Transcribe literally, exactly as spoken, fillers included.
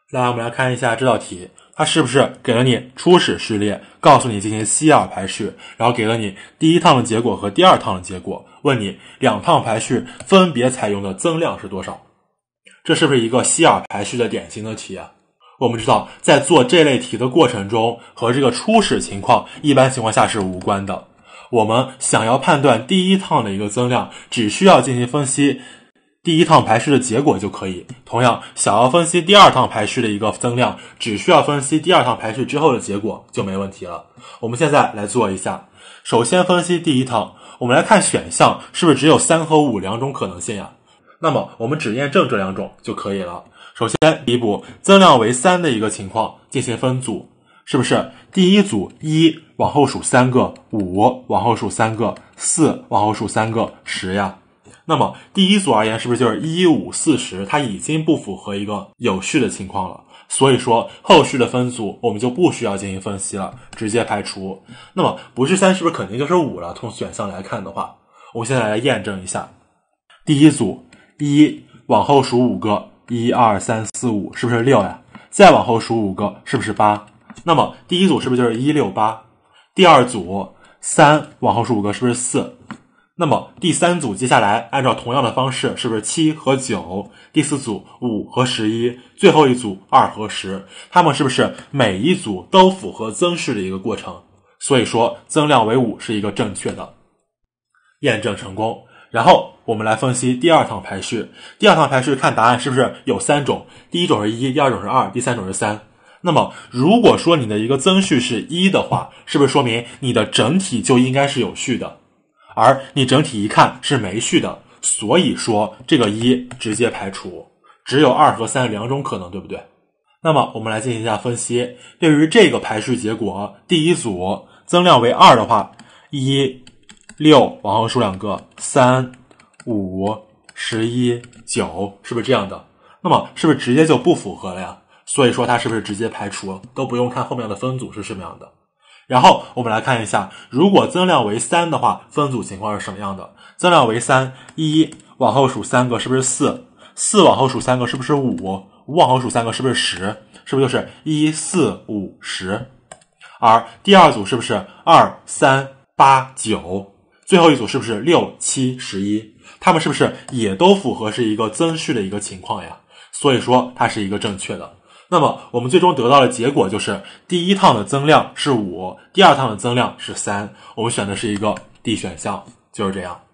来，我们来看一下这道题，它是不是给了你初始序列，告诉你进行希尔排序，然后给了你第一趟的结果和第二趟的结果，问你两趟排序分别采用的增量是多少？这是不是一个希尔排序的典型的题啊？我们知道，在做这类题的过程中，和这个初始情况一般情况下是无关的。我们想要判断第一趟的一个增量，只需要进行分析第一趟排序的结果就可以。同样，想要分析第二趟排序的一个增量，只需要分析第二趟排序之后的结果就没问题了。我们现在来做一下，首先分析第一趟，我们来看选项是不是只有三和五两种可能性呀？那么我们只验证这两种就可以了。首先第一步，增量为三的一个情况进行分组，是不是第一组一往后数三个，五往后数三个，四往后数三个，十呀？那么第一组而言，是不是就是一、五、四、十，它已经不符合一个有序的情况了？所以说后续的分组我们就不需要进行分析了，直接排除。那么不是三是不是肯定就是五了？从选项来看的话，我们现在来验证一下。第一组一往后数五个，一二三四五，是不是六呀？再往后数五个，是不是八？那么第一组是不是就是一六八？第二组三往后数五个，是不是四？那么第三组接下来按照同样的方式，是不是七和九？第四组五和十一，最后一组二和十，它们是不是每一组都符合增序的一个过程？所以说增量为五是一个正确的，验证成功。然后我们来分析第二趟排序，第二趟排序看答案是不是有三种，第一种是一，第二种是二，第三种是三。那么如果说你的一个增序是一的话，是不是说明你的整体就应该是有序的？而你整体一看是没序的，所以说这个一直接排除，只有二和三两种可能，对不对？那么我们来进行一下分析，对于这个排序结果，第一组增量为二的话，一、六往后数两个，三、五、十一、九，是不是这样的？那么是不是直接就不符合了呀？所以说它是不是直接排除，都不用看后面的分组是什么样的。然后我们来看一下，如果增量为三的话，分组情况是什么样的？增量为三，一往后数三个，是不是四？四往后数三个，是不是五？五往后数三个，是不是十？是不是就是一、四、五、十？而第二组是不是二、三、八、九？最后一组是不是六、七、十一？它们是不是也都符合是一个增序的一个情况呀？所以说它是一个正确的。那么我们最终得到的结果就是第一趟的增量是五，第二趟的增量是三，我们选的是一个 D 选项，就是这样。